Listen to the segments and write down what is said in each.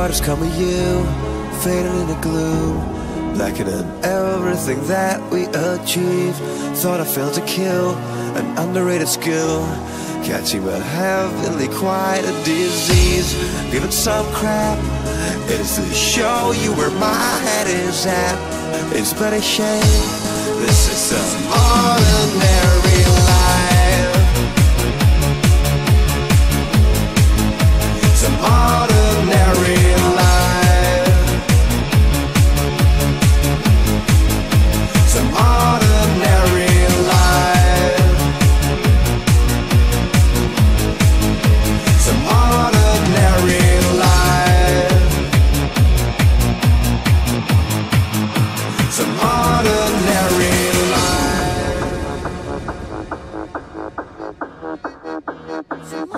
Shadows come with you, fading in the gloom, blackening everything that we achieved. Thought I failed to kill, an underrated skill, catching my heavenly quite a disease. Give it some crap, it is to show you where my head is at. It's but a shame, this is some ordinary life. Some ordinary life. Some ordinary life. Some ordinary life. Some ordinary life. Some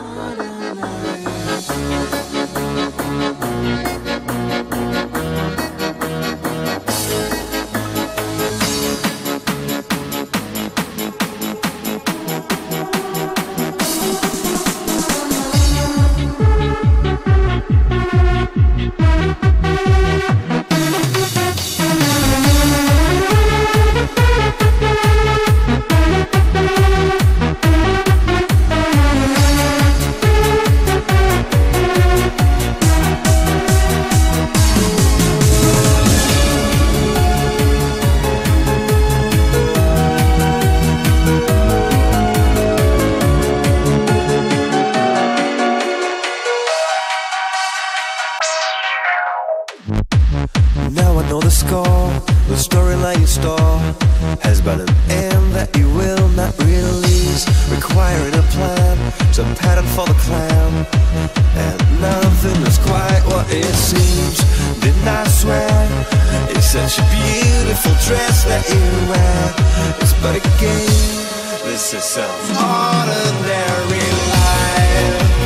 Now I know the score, the storyline you store has but an end that you will not release, requiring a plan, some pattern for the clan, and nothing is quite what it seems. Didn't I swear? It's such a beautiful dress that you wear. It's but a game, this is some ordinary life.